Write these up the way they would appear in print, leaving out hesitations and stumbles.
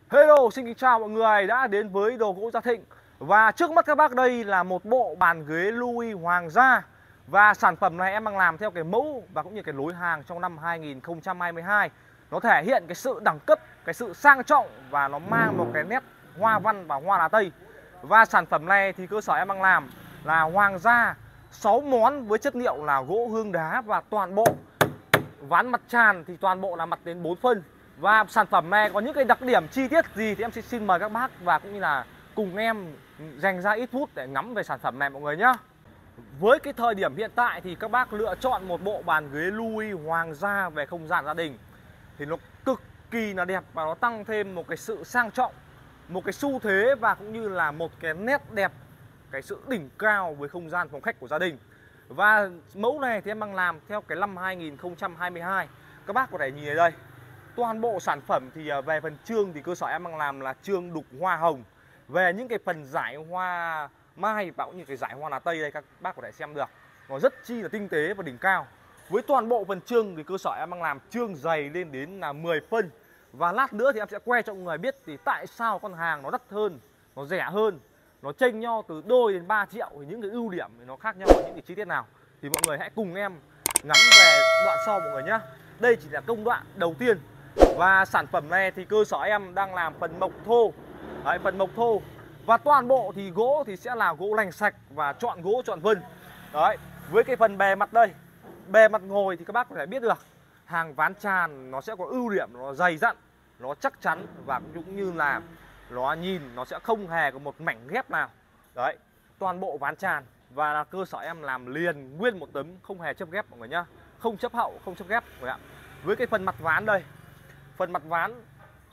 Hello, xin kính chào mọi người đã đến với Đồ Gỗ Gia Thịnh. Và trước mắt các bác đây là một bộ bàn ghế Louis Hoàng gia. Và sản phẩm này em đang làm theo cái mẫu và cũng như cái lối hàng trong năm 2022. Nó thể hiện cái sự đẳng cấp, cái sự sang trọng và nó mang một cái nét hoa văn và hoa lá tây. Và sản phẩm này thì cơ sở em đang làm là Hoàng gia 6 món với chất liệu là gỗ hương đá và toàn bộ ván mặt tràn thì toàn bộ là mặt đến 4 phân. Và sản phẩm này có những cái đặc điểm chi tiết gì thì em xin mời các bác và cũng như là cùng em dành ra ít phút để ngắm về sản phẩm này mọi người nhé. Với cái thời điểm hiện tại thì các bác lựa chọn một bộ bàn ghế Louis Hoàng gia về không gian gia đình thì nó cực kỳ là đẹp và nó tăng thêm một cái sự sang trọng, một cái xu thế và cũng như là một cái nét đẹp, cái sự đỉnh cao với không gian phòng khách của gia đình. Và mẫu này thì em đang làm theo cái năm 2022. Các bác có thể nhìn ở đây. Toàn bộ sản phẩm thì về phần chương thì cơ sở em đang làm là chương đục hoa hồng. Về những cái phần giải hoa mai và cũng như cái giải hoa lá tây đây các bác có thể xem được. Nó rất chi là tinh tế và đỉnh cao. Với toàn bộ phần chương thì cơ sở em đang làm chương dày lên đến là 10 phân. Và lát nữa thì em sẽ quay cho mọi người biết thì tại sao con hàng nó đắt hơn, nó rẻ hơn, nó chênh nhau từ đôi đến 3 triệu thì những cái ưu điểm thì nó khác nhau ở những cái chi tiết nào thì mọi người hãy cùng em ngắm về đoạn sau mọi người nhé. Đây chỉ là công đoạn đầu tiên. Và sản phẩm này thì cơ sở em đang làm phần mộc thô. Đấy, phần mộc thô. Và toàn bộ thì gỗ thì sẽ là gỗ lành sạch và chọn gỗ chọn vân. Đấy, với cái phần bề mặt đây, bề mặt ngồi thì các bác có thể biết được hàng ván tràn nó sẽ có ưu điểm, nó dày dặn, nó chắc chắn và cũng như là nó nhìn nó sẽ không hề có một mảnh ghép nào. Đấy, toàn bộ ván tràn và là cơ sở em làm liền nguyên một tấm, không hề chấp ghép mọi người nhá, không chấp hậu, không chấp ghép mọi người ạ. Với cái phần mặt ván đây, phần mặt ván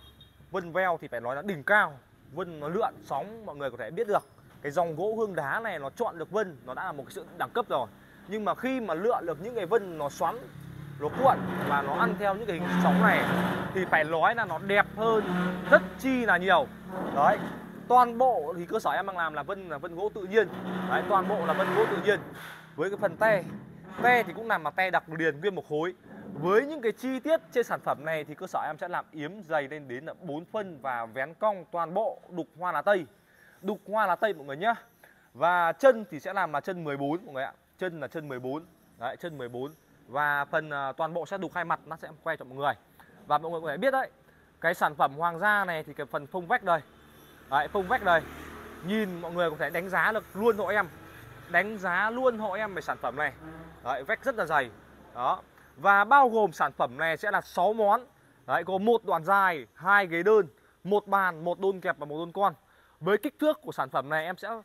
vân veo thì phải nói là đỉnh cao, vân nó lượn sóng, mọi người có thể biết được cái dòng gỗ hương đá này nó chọn được vân nó đã là một cái sự đẳng cấp rồi. Nhưng mà khi mà lượn được những cái vân nó xoắn, nó cuộn và nó ăn theo những cái hình sóng này thì phải nói là nó đẹp hơn rất chi là nhiều. Đấy, toàn bộ thì cơ sở em đang làm là vân gỗ tự nhiên. Đấy, toàn bộ là vân gỗ tự nhiên. Với cái phần te thì cũng làm mà te đặc liền nguyên một khối. Với những cái chi tiết trên sản phẩm này thì cơ sở em sẽ làm yếm dày lên đến là 4 phân và vén cong toàn bộ đục hoa lá tây. Đục hoa lá tây mọi người nhé. Và chân thì sẽ làm là chân 14 mọi người ạ. Chân là chân 14. Đấy, chân 14. Và phần toàn bộ sẽ đục hai mặt, nó sẽ quay cho mọi người. Và mọi người có thể biết đấy, cái sản phẩm Hoàng gia này thì cái phần phông vách đây. Đấy, phông vách đây. Nhìn mọi người có thể đánh giá được luôn hộ em. Đánh giá luôn hộ em về sản phẩm này. Đấy, vách rất là dày. Đó. Và bao gồm sản phẩm này sẽ là 6 món. Đấy, gồm một đoạn dài, 2 ghế đơn, một bàn, một đôn kẹp và một đôn con. Với kích thước của sản phẩm này em sẽ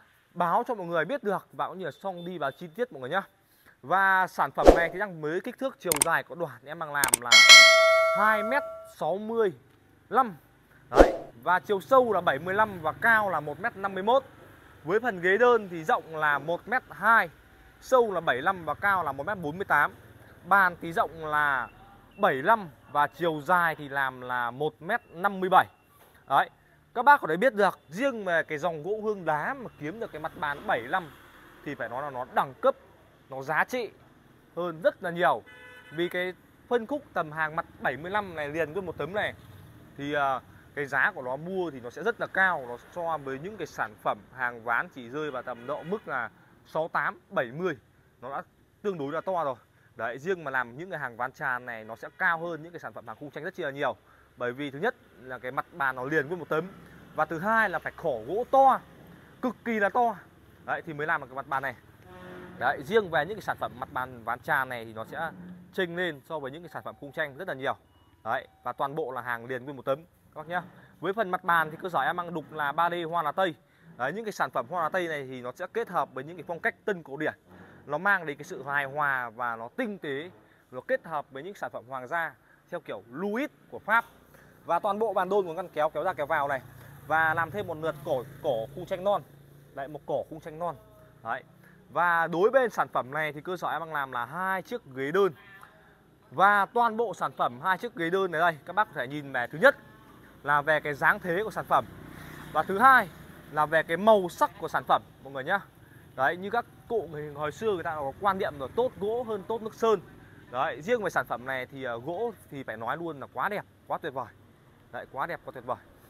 báo cho mọi người biết được và cũng như là xong đi vào chi tiết mọi người nhé. Và sản phẩm này thì đang mới kích thước chiều dài của đoạn em đang làm là 2m65. Đấy, và chiều sâu là 7,15 và cao là 1m51. Với phần ghế đơn thì rộng là 1m2, sâu là 75 và cao là 1m48. Bàn thì rộng là 75 và chiều dài thì làm là 1m57. Đấy, các bác có thể biết được riêng về cái dòng gỗ hương đá mà kiếm được cái mặt bàn 75 thì phải nói là nó đẳng cấp, nó giá trị hơn rất là nhiều. Vì cái phân khúc tầm hàng mặt 75 này liền với một tấm này thì cái giá của nó mua thì nó sẽ rất là cao. Nó so với những cái sản phẩm hàng ván chỉ rơi vào tầm độ mức là 68, 70. Nó đã tương đối là to rồi. Đấy, riêng mà làm những cái hàng ván tràn này nó sẽ cao hơn những cái sản phẩm hàng khung tranh rất chi là nhiều. Bởi vì thứ nhất là cái mặt bàn nó liền với một tấm. Và thứ hai là phải khổ gỗ to, cực kỳ là to. Đấy, thì mới làm được cái mặt bàn này. Đấy, riêng về những cái sản phẩm mặt bàn ván tràn này thì nó sẽ chênh lên so với những cái sản phẩm khung tranh rất là nhiều. Đấy, và toàn bộ là hàng liền nguyên một tấm các bác nhá. Với phần mặt bàn thì cơ sở em đang đục là 3D hoa lá tây. Đấy, những cái sản phẩm hoa lá tây này thì nó sẽ kết hợp với những cái phong cách tân cổ điển. Nó mang đến cái sự hài hòa và nó tinh tế, nó kết hợp với những sản phẩm hoàng gia theo kiểu Louis của Pháp. Và toàn bộ bàn đôn của ngăn kéo ra kéo vào này. Và làm thêm một lượt cổ khung tranh non. Đấy, một cổ khung tranh non. Đấy. Và đối bên sản phẩm này thì cơ sở em đang làm là 2 chiếc ghế đơn. Và toàn bộ sản phẩm 2 chiếc ghế đơn này đây, các bác có thể nhìn về thứ nhất là về cái dáng thế của sản phẩm. Và thứ hai là về cái màu sắc của sản phẩm mọi người nhá. Đấy, như các cụ hồi xưa người ta có quan niệm rồi, tốt gỗ hơn tốt nước sơn. Đấy, riêng về sản phẩm này thì gỗ thì phải nói luôn là quá đẹp, quá tuyệt vời. Đấy, quá đẹp, quá tuyệt vời.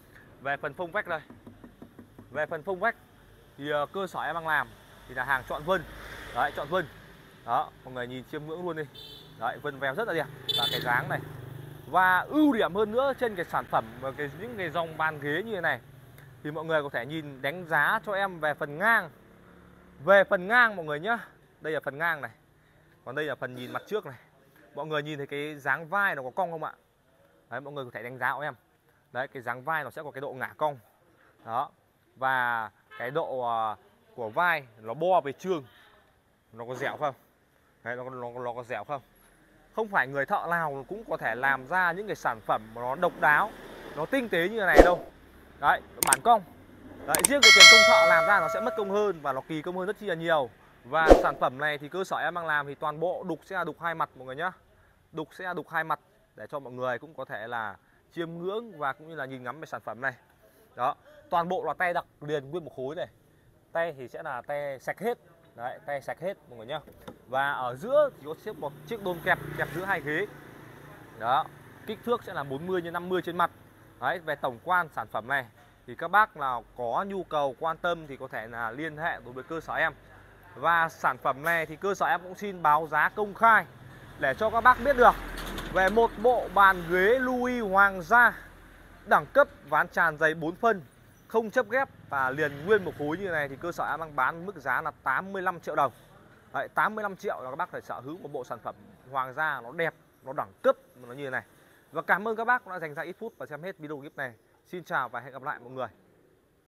Về phần phông vách đây. Về phần phông vách thì cơ sở em đang làm thì là hàng chọn vân. Đấy, chọn vân. Đó, mọi người nhìn chiêm ngưỡng luôn đi. Đấy, vân veo rất là đẹp. Và cái dáng này. Và ưu điểm hơn nữa trên cái sản phẩm và những cái dòng bàn ghế như thế này thì mọi người có thể nhìn đánh giá cho em về phần ngang. Về phần ngang mọi người nhá. Đây là phần ngang này. Còn đây là phần nhìn mặt trước này. Mọi người nhìn thấy cái dáng vai nó có cong không ạ? Đấy, mọi người có thể đánh giá của em. Đấy, cái dáng vai nó sẽ có cái độ ngả cong. Đó. Và cái độ của vai nó bo về trương. Nó có dẻo không? Đấy, nó có dẻo không? Không phải người thợ nào cũng có thể làm ra những cái sản phẩm mà nó độc đáo, nó tinh tế như thế này đâu. Đấy, bản công. Đấy, riêng cái tiền công thợ làm ra nó sẽ mất công hơn và nó kỳ công hơn rất chi là nhiều. Và sản phẩm này thì cơ sở em đang làm thì toàn bộ đục sẽ là đục hai mặt mọi người nhá. Đục sẽ là đục hai mặt để cho mọi người cũng có thể là chiêm ngưỡng và cũng như là nhìn ngắm về sản phẩm này. Đó, toàn bộ là tay đặc liền nguyên một khối này. Tay thì sẽ là tay sạch hết. Đấy, tay sạch hết mọi người nhá. Và ở giữa thì có một chiếc đôn kẹp giữa hai ghế. Đó, kích thước sẽ là 40 x 50 trên mặt. Đấy, về tổng quan sản phẩm này thì các bác nào có nhu cầu quan tâm thì có thể là liên hệ đối với cơ sở em. Và sản phẩm này thì cơ sở em cũng xin báo giá công khai để cho các bác biết được về một bộ bàn ghế Louis Hoàng gia đẳng cấp ván tràn dày 4 phân, không chấp ghép và liền nguyên một khối như này thì cơ sở em đang bán mức giá là 85 triệu đồng. Đấy, 85 triệu là các bác phải sở hữu một bộ sản phẩm Hoàng gia nó đẹp, nó đẳng cấp, nó như thế này. Và cảm ơn các bác đã dành ra ít phút và xem hết video clip này. Xin chào và hẹn gặp lại mọi người.